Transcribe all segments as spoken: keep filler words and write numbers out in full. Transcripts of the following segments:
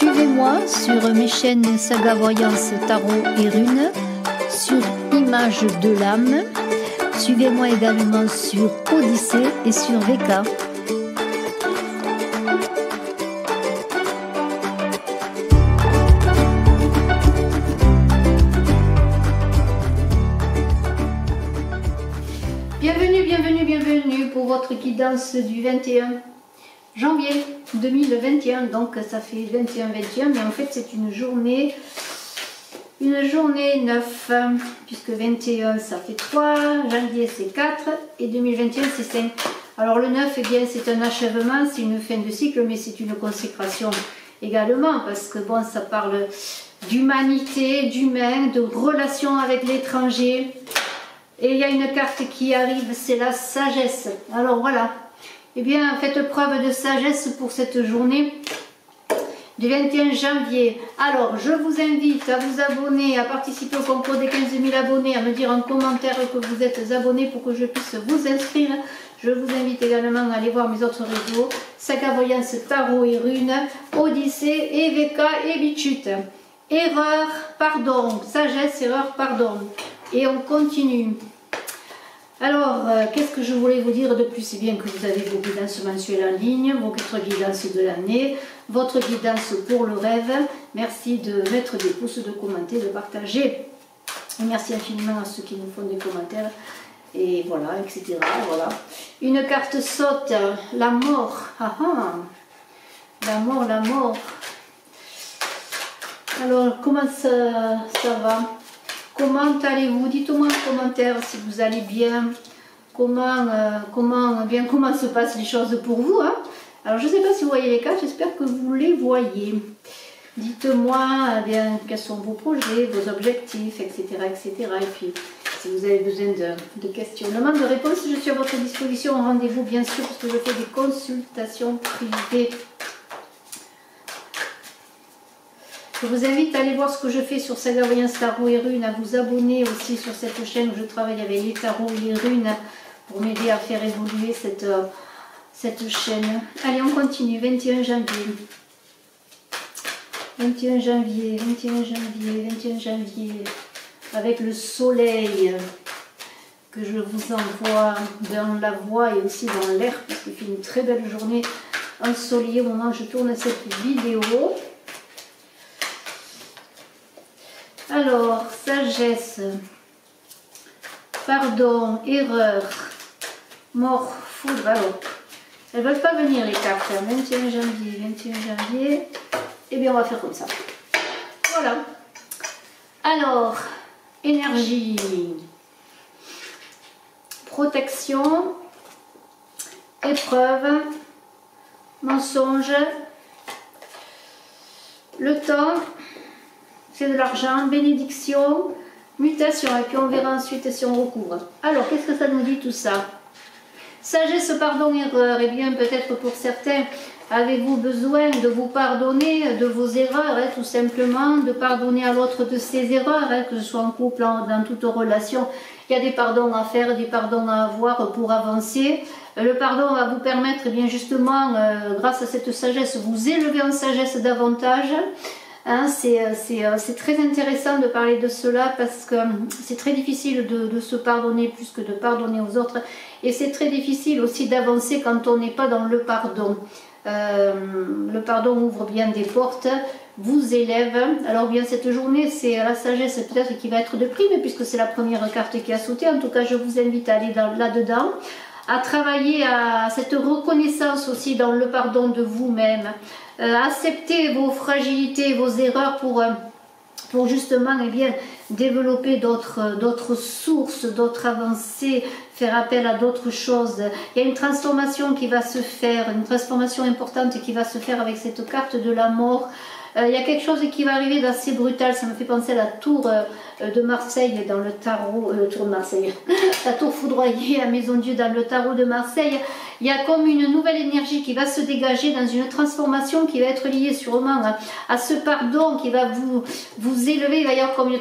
Suivez-moi sur mes chaînes Saga Voyance, Tarot et Runes, sur Images de l'âme. Suivez-moi également sur Odyssée et sur V K. Bienvenue, bienvenue, bienvenue pour votre guidance du vingt et un janvier deux mille vingt et un. Donc ça fait vingt et un vingt et un, mais en fait c'est une journée une journée neuf, puisque vingt et un ça fait trois, janvier c'est quatre et deux mille vingt et un c'est cinq. Alors le neuf, eh bien c'est un achèvement, c'est une fin de cycle, mais c'est une consécration également, parce que bon, ça parle d'humanité, d'humain, de relations avec l'étranger. Et il y a une carte qui arrive, c'est la sagesse. Alors voilà, eh bien faites preuve de sagesse pour cette journée du vingt et un janvier. Alors je vous invite à vous abonner, à participer au concours des quinze mille abonnés, à me dire en commentaire que vous êtes abonné pour que je puisse vous inscrire. Je vous invite également à aller voir mes autres réseaux, Saga Voyance, Tarot et Runes, Odyssée, et V K et Bichute. Erreur, pardon, sagesse, erreur, pardon. Et on continue. Alors, euh, qu'est-ce que je voulais vous dire de plus? C'est bien que vous avez vos guidances mensuelles en ligne, votre guidance de l'année, votre guidance pour le rêve. Merci de mettre des pouces, de commenter, de partager. Et merci infiniment à ceux qui nous font des commentaires. Et voilà, et cetera. Voilà. Une carte saute, la mort. Ah ah. La mort, la mort. Alors, comment ça, ça va? Comment allez-vous? Dites-moi en commentaire si vous allez bien. Comment, euh, comment, bien, comment se passent les choses pour vous, hein? Alors, je ne sais pas si vous voyez les cartes, j'espère que vous les voyez. Dites-moi eh bien quels sont vos projets, vos objectifs, et cetera, et cetera. Et puis, si vous avez besoin de, de questionnements, de réponses, je suis à votre disposition. Rendez-vous, bien sûr, parce que je fais des consultations privées. Je vous invite à aller voir ce que je fais sur Saga Voyance, Tarot et Runes, à vous abonner aussi sur cette chaîne où je travaille avec les tarots et les runes pour m'aider à faire évoluer cette, euh, cette chaîne. Allez, on continue. vingt et un janvier. vingt et un janvier, vingt et un janvier, vingt et un janvier. Avec le soleil que je vous envoie dans la voix et aussi dans l'air, parce qu'il fait une très belle journée ensoleillée au moment où je tourne cette vidéo. Alors, sagesse, pardon, erreur, mort, foudre. Alors, elles ne veulent pas venir les cartes. vingt et un janvier, vingt et un janvier. Eh bien, on va faire comme ça. Voilà. Alors, énergie, protection, épreuve, mensonge, le temps. C'est de l'argent, bénédiction, mutation, et puis on verra ensuite si on recouvre. Alors, qu'est-ce que ça nous dit tout ça? Sagesse, pardon, erreur. Eh bien, peut-être pour certains, avez-vous besoin de vous pardonner de vos erreurs, hein, tout simplement, de pardonner à l'autre de ses erreurs, hein, que ce soit en couple, en, dans toute relation. Il y a des pardons à faire, des pardons à avoir pour avancer. Le pardon va vous permettre, eh bien justement, euh, grâce à cette sagesse, vous élever en sagesse davantage. Hein, c'est très intéressant de parler de cela parce que c'est très difficile de, de se pardonner plus que de pardonner aux autres, et c'est très difficile aussi d'avancer quand on n'est pas dans le pardon. Euh, le pardon ouvre bien des portes, vous élève. Alors bien cette journée c'est la sagesse peut-être qui va être de prime puisque c'est la première carte qui a sauté. En tout cas je vous invite à aller là-dedans, à travailler à cette reconnaissance aussi dans le pardon de vous-même. Euh, accepter vos fragilités, vos erreurs pour, euh, pour justement eh bien, développer d'autres d'autres sources, d'autres avancées, faire appel à d'autres choses. Il y a une transformation qui va se faire, une transformation importante qui va se faire avec cette carte de la mort. Euh, il y a quelque chose qui va arriver d'assez brutal, ça me fait penser à la tour euh, de Marseille dans le tarot, euh, tour de Marseille, la tour foudroyée à Maison Dieu dans le tarot de Marseille. Il y a comme une nouvelle énergie qui va se dégager dans une transformation qui va être liée sûrement à, à ce pardon qui va vous, vous élever. Il va y avoir comme une transfiguration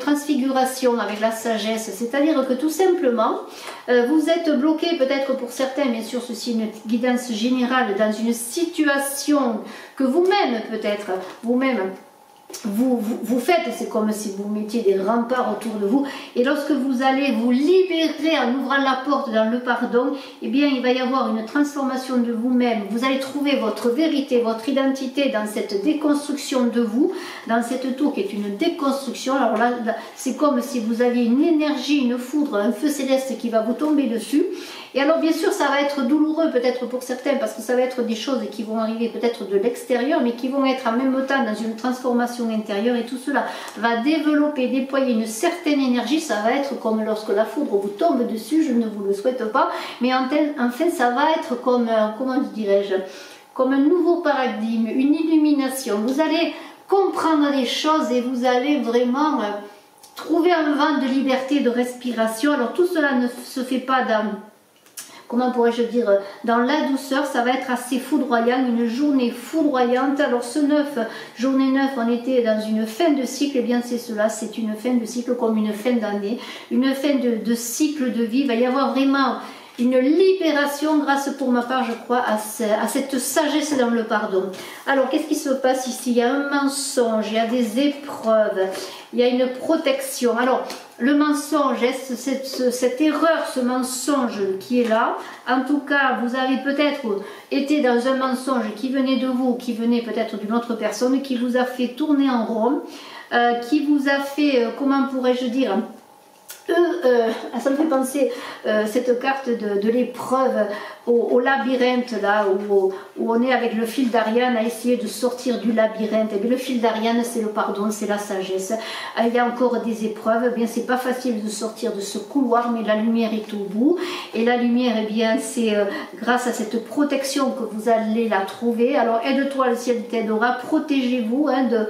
transfiguration avec la sagesse, c'est-à-dire que tout simplement, euh, vous êtes bloqué peut-être pour certains, bien sûr, ceci est une guidance générale, dans une situation que vous-même peut-être, vous-même, Vous, vous, vous faites, c'est comme si vous mettiez des remparts autour de vous, et lorsque vous allez vous libérer en ouvrant la porte dans le pardon, eh bien il va y avoir une transformation de vous-même, vous allez trouver votre vérité, votre identité dans cette déconstruction de vous, dans cette tour qui est une déconstruction. Alors là, là c'est comme si vous aviez une énergie, une foudre, un feu céleste qui va vous tomber dessus. Et alors bien sûr ça va être douloureux peut-être pour certains, parce que ça va être des choses qui vont arriver peut-être de l'extérieur, mais qui vont être en même temps dans une transformation intérieure, et tout cela va développer, déployer une certaine énergie. Ça va être comme lorsque la foudre vous tombe dessus, je ne vous le souhaite pas, mais en, tel, en fait ça va être comme, comment dirais-je, comme un nouveau paradigme, une illumination. Vous allez comprendre les choses et vous allez vraiment euh, trouver un vent de liberté, de respiration. Alors tout cela ne se fait pas dans... comment pourrais-je dire, dans la douceur, ça va être assez foudroyant, une journée foudroyante. Alors ce neuf, journée neuf, on était dans une fin de cycle, et bien c'est cela, c'est une fin de cycle comme une fin d'année, une fin de, de cycle de vie. Il va y avoir vraiment une libération grâce, pour ma part, je crois, à, ce, à cette sagesse dans le pardon. Alors qu'est-ce qui se passe ici? Il y a un mensonge, il y a des épreuves, il y a une protection. Alors le mensonge, cette, cette erreur, ce mensonge qui est là, en tout cas vous avez peut-être été dans un mensonge qui venait de vous, qui venait peut-être d'une autre personne, qui vous a fait tourner en rond, euh, qui vous a fait, euh, comment pourrais-je dire, Euh, euh, ça me fait penser euh, cette carte de, de l'épreuve au, au labyrinthe là où, où on est avec le fil d'Ariane à essayer de sortir du labyrinthe. Et bien, le fil d'Ariane, c'est le pardon, c'est la sagesse. Euh, il y a encore des épreuves, eh bien c'est pas facile de sortir de ce couloir, mais la lumière est au bout, et la lumière, eh bien c'est euh, grâce à cette protection que vous allez la trouver. Alors aide-toi, le ciel t'aidera, protégez-vous hein, de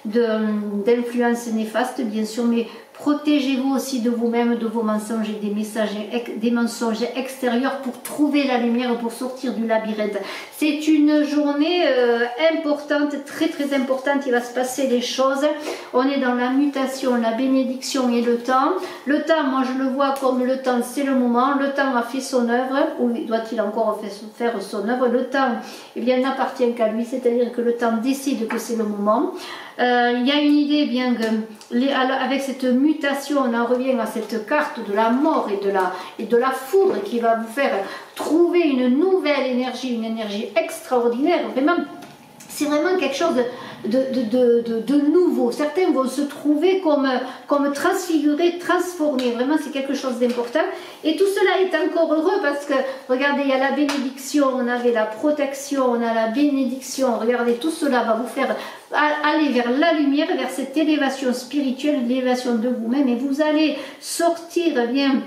d'influences néfastes bien sûr, mais protégez-vous aussi de vous-même, de vos mensonges et des messages, des mensonges extérieurs pour trouver la lumière, pour sortir du labyrinthe. C'est une journée euh, importante, très très importante. Il va se passer des choses. On est dans la mutation, la bénédiction et le temps. Le temps, moi je le vois comme le temps, c'est le moment. Le temps a fait son œuvre, ou doit-il encore faire son œuvre? Le temps, eh bien, n'appartient qu'à lui, c'est-à-dire que le temps décide que c'est le moment. Euh, il y a une idée, bien que les, avec cette mutation, on en revient à cette carte de la mort et de la, et de la foudre qui va vous faire trouver une nouvelle énergie, une énergie extraordinaire. Vraiment, c'est vraiment quelque chose de, de, de, de, de nouveau. Certains vont se trouver comme, comme transfigurés, transformés. Vraiment, c'est quelque chose d'important. Et tout cela est encore heureux parce que, regardez, il y a la bénédiction, on avait la protection, on a la bénédiction. Regardez, tout cela va vous faire aller vers la lumière, vers cette élévation spirituelle, l'élévation de vous-même. Et vous allez sortir eh bien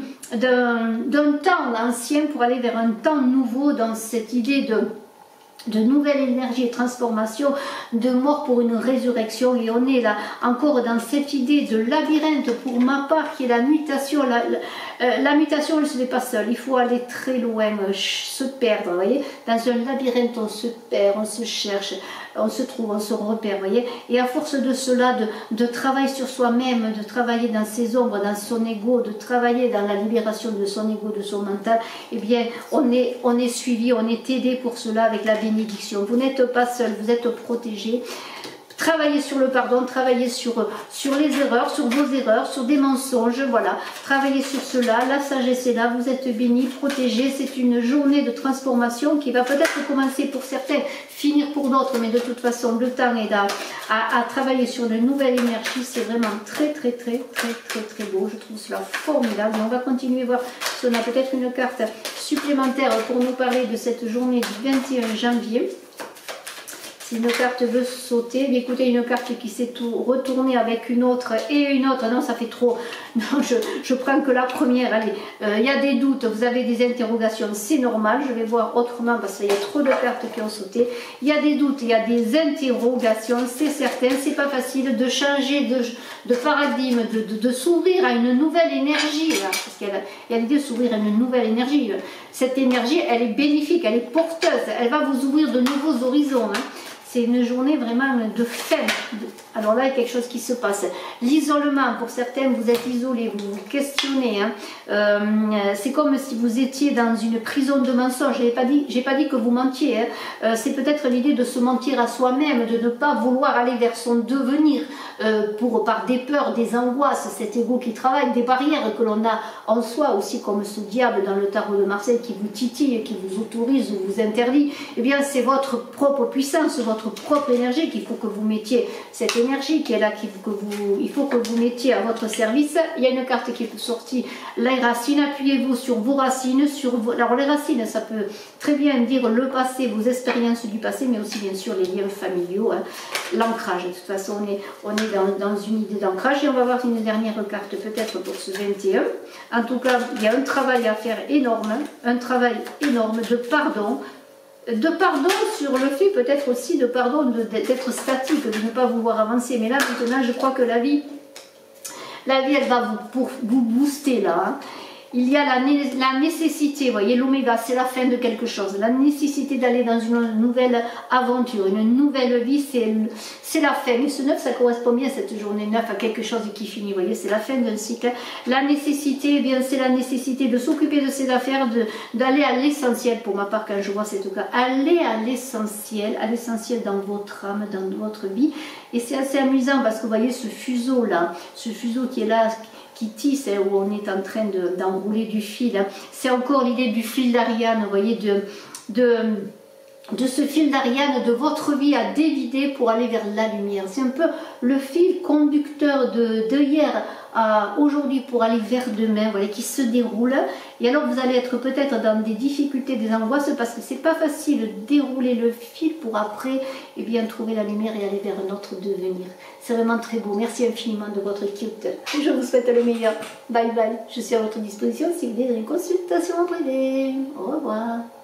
d'un temps ancien pour aller vers un temps nouveau dans cette idée de... de nouvelle énergie et transformation, de mort pour une résurrection. Et on est là encore dans cette idée de labyrinthe, pour ma part, qui est la mutation. La, la, euh, la mutation, elle ne se fait pas seule, il faut aller très loin, euh, se perdre, vous voyez. Dans un labyrinthe, on se perd, on se cherche, on se trouve, on se repère, vous voyez. Et à force de cela, de, de travailler sur soi-même, de travailler dans ses ombres, dans son ego, de travailler dans la libération de son ego, de son mental, eh bien, on est, on est suivi, on est aidé pour cela avec la bénédiction. Vous n'êtes pas seul, vous êtes protégé. Travaillez sur le pardon, travaillez sur, sur les erreurs, sur vos erreurs, sur des mensonges, voilà. Travaillez sur cela, la sagesse est là, vous êtes bénis, protégés. C'est une journée de transformation qui va peut-être commencer pour certains, finir pour d'autres, mais de toute façon, le temps est là à, à travailler sur de nouvelles énergies. C'est vraiment très, très, très, très, très, très beau. Je trouve cela formidable. Et on va continuer à voir si on a peut-être une carte supplémentaire pour nous parler de cette journée du vingt et un janvier. Si une carte veut sauter, mais écoutez, une carte qui s'est tout retournée avec une autre et une autre, non, ça fait trop. Non, je, je prends que la première. Allez, euh, il y a des doutes, vous avez des interrogations, c'est normal. Je vais voir autrement parce qu'il y a trop de cartes qui ont sauté. Il y a des doutes, il y a des interrogations, c'est certain. C'est pas facile de changer de, de paradigme, de, de, de s'ouvrir à une nouvelle énergie. Là, parce qu'il y a l'idée de s'ouvrir à une nouvelle énergie. Cette énergie, elle est bénéfique, elle est porteuse. Elle va vous ouvrir de nouveaux horizons. Hein. C'est une journée vraiment de fin, de, Alors là, il y a quelque chose qui se passe. L'isolement, pour certains, vous êtes isolés, vous vous questionnez. Hein. Euh, c'est comme si vous étiez dans une prison de mensonges. Je n'ai pas dit, j'ai pas dit que vous mentiez. Hein. Euh, c'est peut-être l'idée de se mentir à soi-même, de ne pas vouloir aller vers son devenir euh, pour, par des peurs, des angoisses, cet ego qui travaille, des barrières que l'on a en soi, aussi comme ce diable dans le tarot de Marseille qui vous titille, qui vous autorise ou vous interdit. Eh bien, c'est votre propre puissance, votre propre énergie qu'il faut que vous mettiez, cette énergie qui est là, qu'il faut que vous, il faut que vous mettiez à votre service. Il y a une carte qui est sortie, les racines, appuyez-vous sur vos racines, sur vos... Alors les racines, ça peut très bien dire le passé, vos expériences du passé, mais aussi bien sûr les liens familiaux, hein, l'ancrage. De toute façon, on est, on est dans, dans une idée d'ancrage et on va voir une dernière carte peut-être pour ce vingt et un. En tout cas, il y a un travail à faire énorme, un travail énorme de pardon, de pardon sur le fait peut-être aussi de pardon d'être statique, de ne pas vouloir avancer. Mais là maintenant je crois que la vie, la vie elle va vous, pour, vous booster là. Hein. Il y a la, la nécessité, vous voyez l'oméga c'est la fin de quelque chose, la nécessité d'aller dans une nouvelle aventure, une nouvelle vie, c'est la fin. Mais ce neuf ça correspond bien à cette journée neuf, à quelque chose qui finit, vous voyez c'est la fin d'un cycle. La nécessité, eh bien c'est la nécessité de s'occuper de ses affaires, d'aller à l'essentiel pour ma part quand je vois cette cas, aller à l'essentiel, à l'essentiel dans votre âme, dans votre vie. Et c'est assez amusant parce que vous voyez ce fuseau là, ce fuseau qui est là, qui tisse, hein, où on est en train d'enrouler de, du fil. Hein. C'est encore l'idée du fil d'Ariane, vous voyez, de, de, de ce fil d'Ariane de votre vie à dévider pour aller vers la lumière. C'est un peu le fil conducteur de, de hier à aujourd'hui pour aller vers demain, voilà, qui se déroule. Et alors vous allez être peut-être dans des difficultés, des angoisses, parce que c'est pas facile de dérouler le fil pour après eh bien, trouver la lumière et aller vers notre devenir. C'est vraiment très beau. Merci infiniment de votre écoute. Je vous souhaite le meilleur. Bye bye. Je suis à votre disposition si vous voulez une consultation en privé. Au revoir.